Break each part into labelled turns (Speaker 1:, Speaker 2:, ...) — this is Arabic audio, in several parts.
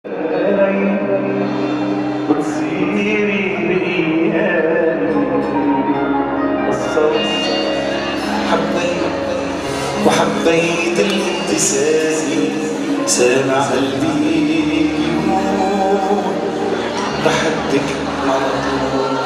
Speaker 1: وتصيري بأيامي الصوت وحبيت الابتسامة سامع قلبي يموت بحبك على طول.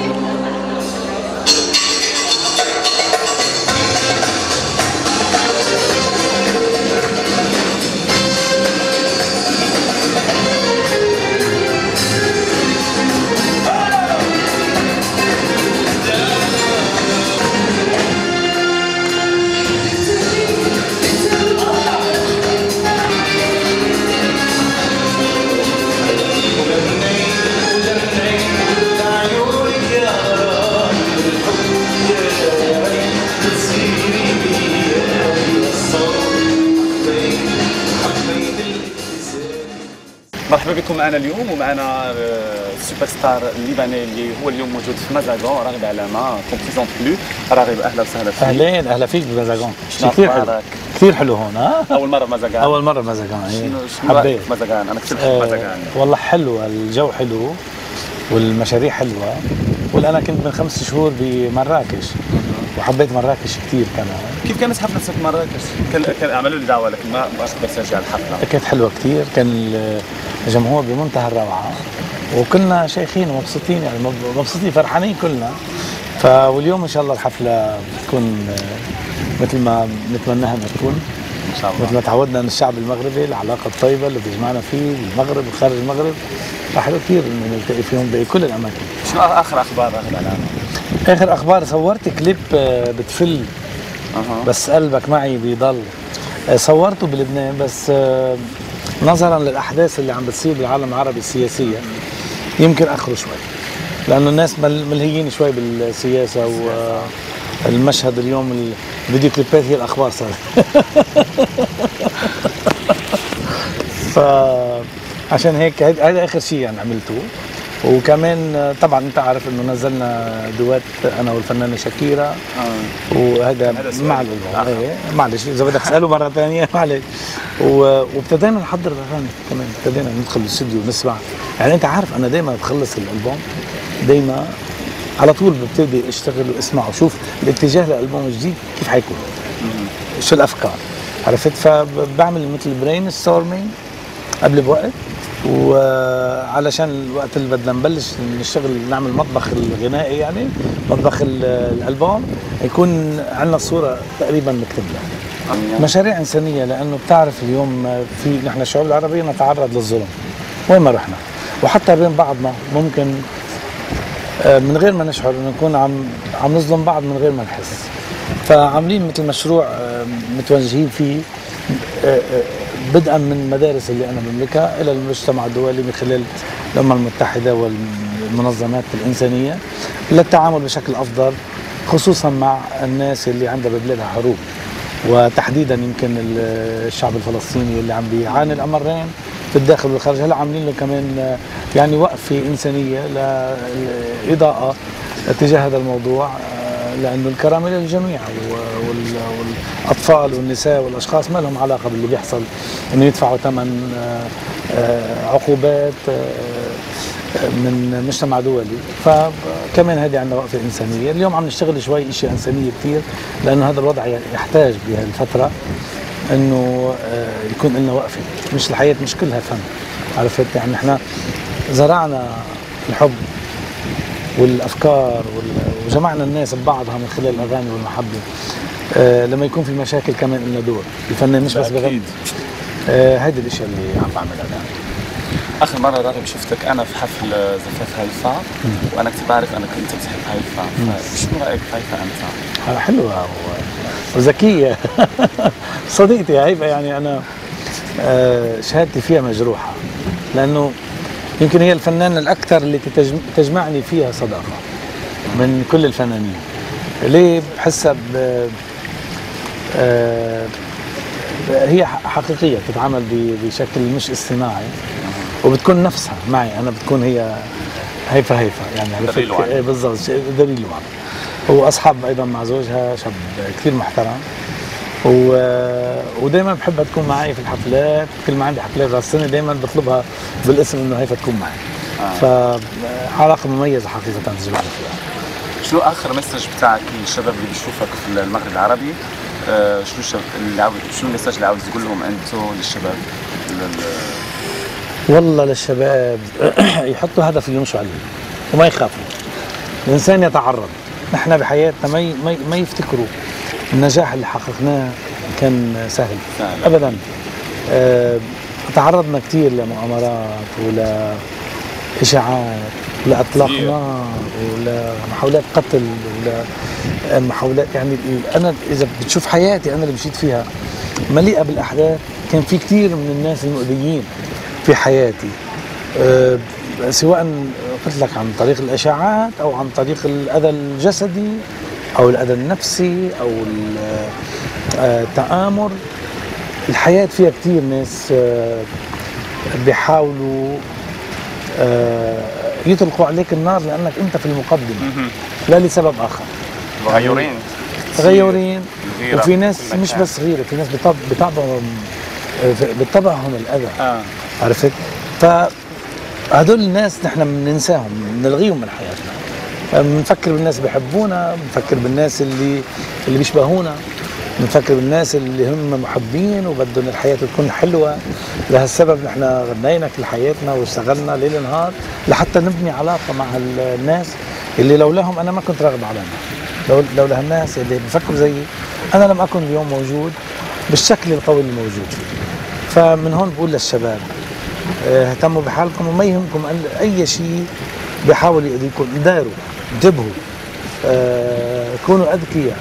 Speaker 2: مرحبا بكم معنا اليوم ومعنا السوبر ستار اللبناني اللي هو اليوم موجود في مزاغون، راغب علامه كومبليزون بلو. راغب اهلا وسهلا فيك.
Speaker 3: اهلا فيك بمزاغون.
Speaker 2: كثير حلو،
Speaker 3: كثير حلو هون.
Speaker 2: اول مره مزاغان.
Speaker 3: اول مره مزاغون.
Speaker 2: شنو حبيت مزاغان؟ انا كثير بحب مزاغان.
Speaker 3: والله حلوه، الجو حلو والمشاريع حلوه. وانا كنت من 5 شهور بمراكش وحبيت مراكش كثير كمان.
Speaker 2: كيف كانت حفله مراكش؟ كان عملوا لي دعوه لكن ما قدرت ارجع الحفله.
Speaker 3: كانت حلوه كثير، كان الجمهور بمنتهى الروعه وكلنا شايخين ومبسوطين، يعني مبسوطين فرحانين كلنا. واليوم ان شاء الله الحفله بتكون مثل ما نتمناها انها تكون
Speaker 2: ان شاء الله،
Speaker 3: مثل ما تعودنا ان الشعب المغربي العلاقه الطيبه اللي بيجمعنا فيه المغرب وخارج المغرب. حلو كثير انه نلتقي فيهم بكل الاماكن.
Speaker 2: شنو اخر اخبار راغب علامه؟
Speaker 3: اخر اخبار صورت كليب بتفل بس قلبك معي بيضل. صورته بلبنان بس نظرا للاحداث اللي عم بتصير بالعالم العربي السياسيه يمكن اخره شوي، لانه الناس ملهيين شوي بالسياسه والمشهد اليوم. الفيديو كليبات هي الاخبار صارت. فعشان هيك هذا اخر شيء يعني عملته. وكمان طبعا انت عارف انه نزلنا دوات انا والفنانه شاكيرا وهذا مع الالبوم. ايه معلش اذا بدك تساله مره ثانيه معلش. وابتدينا نحضر الاغاني كمان، ابتدينا ندخل الاستوديو ونسمع. يعني انت عارف انا دائما بخلص الالبوم دائما على طول ببتدي اشتغل واسمع وشوف الاتجاه للالبوم الجديد كيف حيكون، شو الافكار، عرفت؟ فبعمل مثل برين ستورمينج قبل بوقت، وعلشان الوقت اللي بدنا نبلش نشتغل نعمل مطبخ الغنائي يعني مطبخ الالبوم يكون عندنا الصوره تقريبا مكتمله. مشاريع انسانيه، لانه بتعرف اليوم في نحن الشعوب العربيه نتعرض للظلم وين ما رحنا، وحتى بين بعضنا ممكن من غير ما نشعر انه نكون عم نظلم بعض من غير ما نحس. فعاملين مثل مشروع متوجهين فيه بدءا من المدارس اللي انا بملكها الى المجتمع الدولي من خلال الامم المتحده والمنظمات الانسانيه للتعامل بشكل افضل، خصوصا مع الناس اللي عندها ببلادها حروب، وتحديدا يمكن الشعب الفلسطيني اللي عم بيعاني الامرين في الداخل والخارج. هلا عاملين له كمان يعني وقفه انسانيه لاضاءه تجاه هذا الموضوع، لانه الكرامه للجميع، والاطفال والنساء والاشخاص ما لهم علاقه باللي بيحصل انه يدفعوا ثمن عقوبات من مجتمع دولي. فكمان هذه عندنا وقفه انسانيه. اليوم عم نشتغل شوي اشياء انسانيه كثير، لانه هذا الوضع يحتاج بهالفتره انه يكون لنا وقفه. مش الحياه مش كلها فن، عرفت؟ يعني احنا زرعنا الحب والافكار وجمعنا الناس ببعضها من خلال الاغاني والمحبه. لما يكون في مشاكل كمان لنا دور، الفنان مش بس بغني. هيدي الاشياء اللي عم بعملها الان.
Speaker 2: اخر مره راغب شفتك انا في حفل زفاف هيفا، وانا كنت بعرف انا كنت بتحب هيفا، فشنو رايك بهيفا انت؟
Speaker 3: حلوه وذكيه. صديقتي هيفا، يعني انا شهادتي فيها مجروحه، لانه يمكن هي الفنانه الاكثر اللي تجمعني فيها صداقه من كل الفنانين. ليه؟ بحسها هي حقيقيه، بتتعامل بشكل مش اصطناعي، وبتكون نفسها معي انا، بتكون هي هيفا يعني بالضبط دليل. واضح. واصحاب ايضا مع زوجها، شاب كثير محترم، ودائما بحبها تكون معي في الحفلات، كل ما عندي حفلات راس السنه دائما بطلبها بالاسم انه هيفا تكون معي. فعلاقه مميزه حقيقه تجمعنا فيها.
Speaker 2: شنو اخر مسج بتاعك للشباب اللي بيشوفك في المغرب العربي؟ شنو المسج اللي عاوز تقول لهم انتم للشباب؟
Speaker 3: والله للشباب يحطوا هدف يمشوا عليه وما يخافوا. الانسان يتعرض. نحن بحياتنا ما يفتكروا النجاح اللي حققناه كان سهل ابدا. تعرضنا كثير لمؤامرات ولاشاعات ولاطلاق نار ولمحاولات قتل محاولات. يعني انا اذا بتشوف حياتي انا اللي مشيت فيها مليئه بالاحداث، كان في كثير من الناس المؤذيين في حياتي، سواء قلت لك عن طريق الاشاعات او عن طريق الاذى الجسدي او الاذى النفسي او التآمر. الحياة فيها كثير ناس بيحاولوا يطلقوا عليك النار لانك انت في المقدمة لا لسبب اخر. تغيرين وفي ناس مش بس غيرة، في ناس بطبعهم الاذى. عرفت؟ فهدول الناس نحن بننساهم، بنلغيهم من حياتنا. بنفكر بالناس بيحبونا، بنفكر بالناس اللي بيشبهونا، بنفكر بالناس اللي هم محبين وبدهم الحياة تكون حلوة. لهالسبب نحن غنينا كل حياتنا واشتغلنا ليل نهار لحتى نبني علاقة مع الناس اللي لولاهم أنا ما كنت راغب علينا. لولا هالناس اللي بفكروا زيي أنا لم أكن اليوم موجود بالشكل القوي اللي موجود فيه. فمن هون بقول للشباب اهتموا بحالكم وما يهمكم أي شيء بيحاول يأذيكم. داروا، انتبهوا، كونوا أذكياء،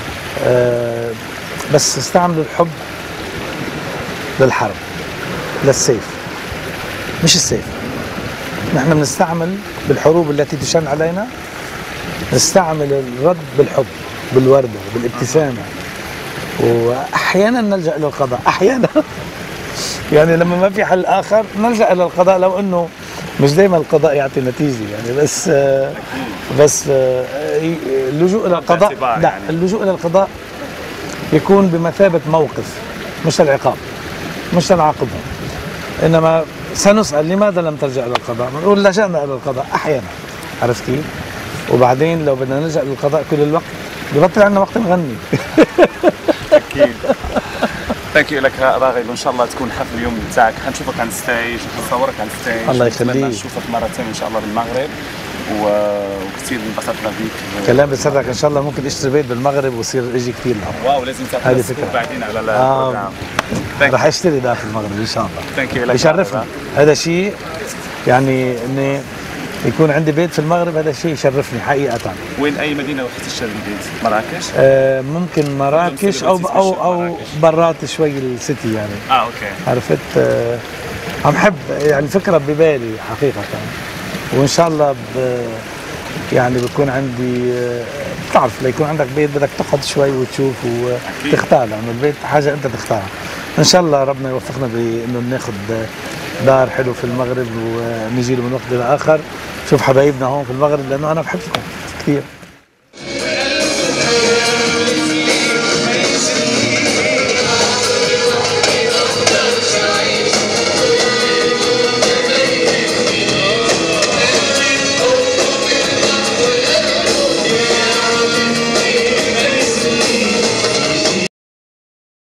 Speaker 3: بس استعملوا الحب للحرب، للسيف مش السيف. نحن بنستعمل بالحروب التي تشن علينا، نستعمل الرد بالحب، بالوردة، بالابتسامة، وأحيانا نلجأ إلى القضاء. أحيانا يعني لما ما في حل آخر نلجأ إلى القضاء، لو أنه مش دايما القضاء يعطي نتيجة يعني. بس اللجوء إلى القضاء لا، اللجوء إلى القضاء يكون بمثابة موقف، مش العقاب، مش نعاقبهم، إنما سنسأل لماذا لم تلجأ إلى القضاء؟ نقول لجأنا إلى القضاء أحيانا. عرفت كيف؟ وبعدين لو بدنا نلجأ للقضاء كل الوقت ببطل عندنا وقت نغني.
Speaker 2: أكيد. ثانك يو لك راغب، وان شاء الله تكون حفل اليوم بتاعك، حنشوفك على الستيج، حنصورك على الستيج.
Speaker 3: الله يخليك.
Speaker 2: نشوفك مرة ثانية ان شاء الله بالمغرب، وكثير انبسطنا فيك.
Speaker 3: كلام بسرك ان شاء الله ممكن اشتري بيت بالمغرب ويصير اجي كثير لهون.
Speaker 2: واو، لازم تاخذ السكور بعدين على البروجرام.
Speaker 3: رح اشتري ده في المغرب ان شاء الله.
Speaker 2: ثانك يو لك.
Speaker 3: بيشرفني هذا شيء، يعني اني يكون عندي بيت في المغرب، هذا شيء يشرفني حقيقة.
Speaker 2: وين أي مدينة رح تشتري البيت؟ مراكش؟
Speaker 3: ممكن مراكش أو برات شوي السيتي يعني.
Speaker 2: أوكي.
Speaker 3: عرفت؟ عم حب يعني الفكرة ببالي حقيقة، وإن شاء الله يعني بكون عندي بتعرف ليكون عندك بيت بدك تقعد شوي وتشوف وتختار، لأنه البيت حاجة أنت تختارها. إن شاء الله ربنا يوفقنا بإنه ناخذ دار حلو في المغرب ونجي له من وقت إلى آخر، شوف حبايبنا هون في المغرب، لأنه أنا بحبكم كثير.